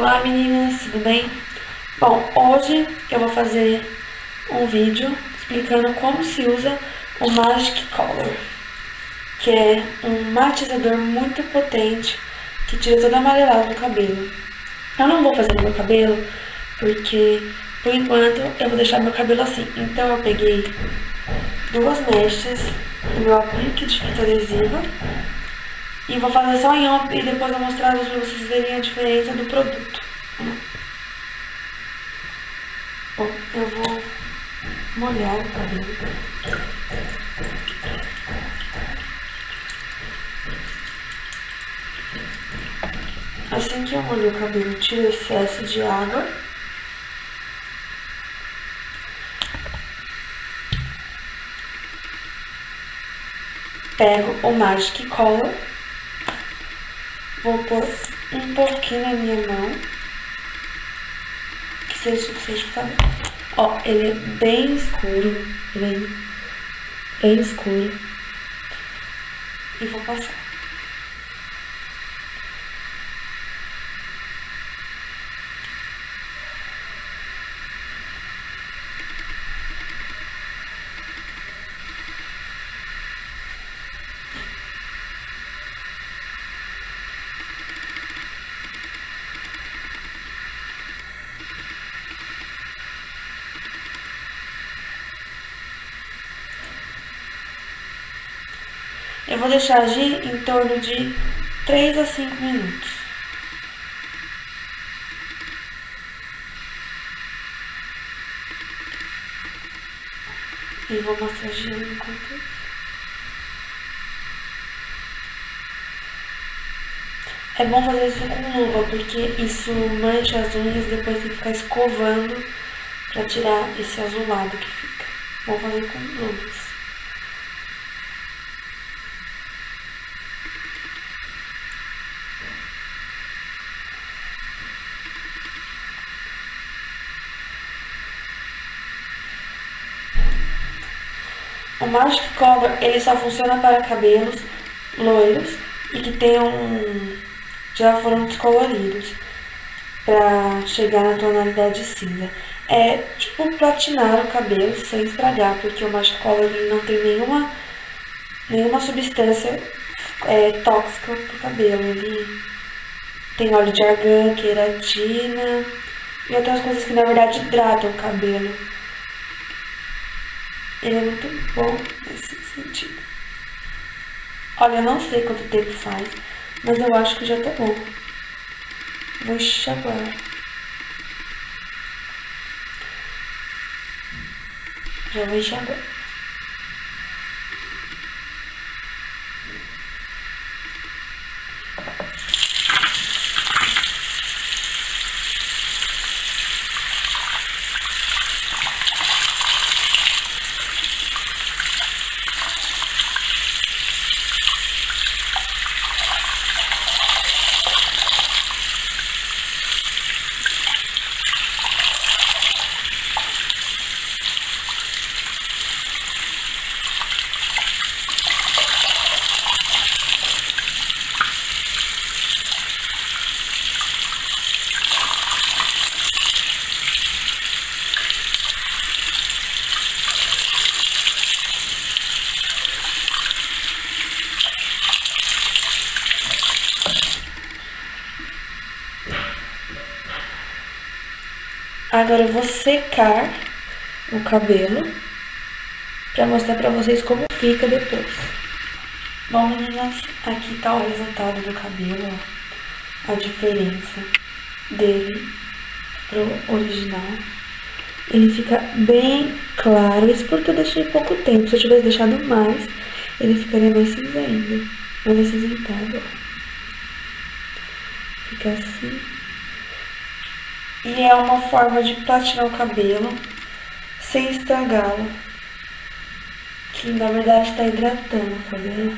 Olá meninas, tudo bem? Bom, hoje eu vou fazer um vídeo explicando como se usa o Magic Color, que é um matizador muito potente que tira toda a amarelada do cabelo. Eu não vou fazer no meu cabelo porque, por enquanto, eu vou deixar meu cabelo assim. Então eu peguei duas mechas do meu aplique de fita adesiva e vou fazer só em uma e depois eu vou mostrar para vocês verem a diferença do produto. Bom, eu vou molhar o cabelo. Assim que eu molho o cabelo, tiro o excesso de água. Pego o Magic Color. Vou pôr um pouquinho na minha mão, que seja suficiente para ver. Ó, ele é bem escuro, bem escuro. E vou passar. Eu vou deixar agir em torno de 3 a 5 minutos. E vou massageando enquanto isso. É bom fazer isso com luva, porque isso mancha as unhas e depois tem que ficar escovando pra tirar esse azulado que fica. Vou fazer com luvas. O Magic Color, ele só funciona para cabelos loiros e que já foram descoloridos, para chegar na tonalidade cinza. É tipo platinar o cabelo sem estragar, porque o Magic Color ele não tem nenhuma substância tóxica para o cabelo. Ele tem óleo de argan, queratina e outras coisas que na verdade hidratam o cabelo. Ele é muito bom nesse sentido. Olha, eu não sei quanto tempo faz, mas eu acho que já tá bom. Vou enxaguar. Já vou enxaguar. Agora eu vou secar o cabelo para mostrar para vocês como fica depois. Bom, meninas, aqui tá o resultado do cabelo, ó, a diferença dele pro original. Ele fica bem claro, isso porque eu deixei pouco tempo. Se eu tivesse deixado mais, ele ficaria mais cinza ainda, mais acinzentado, ó. Fica assim. E é uma forma de platinar o cabelo sem estragá-lo, que na verdade está hidratando o cabelo.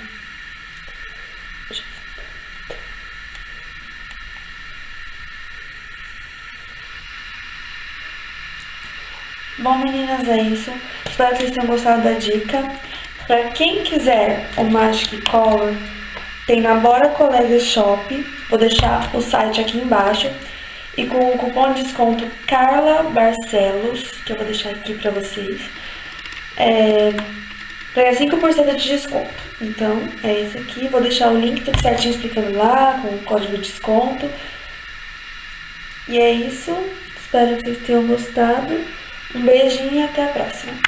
Bom, meninas, é isso. Espero que vocês tenham gostado da dica. Para quem quiser o Magic Color, tem na Bora Colega Shop. Vou deixar o site aqui embaixo. E com o cupom de desconto Carla Barcelos, que eu vou deixar aqui pra vocês, ganha 5% de desconto. Então, é esse aqui. Vou deixar o link tudo certinho explicando lá, com o código de desconto. E é isso. Espero que vocês tenham gostado. Um beijinho e até a próxima.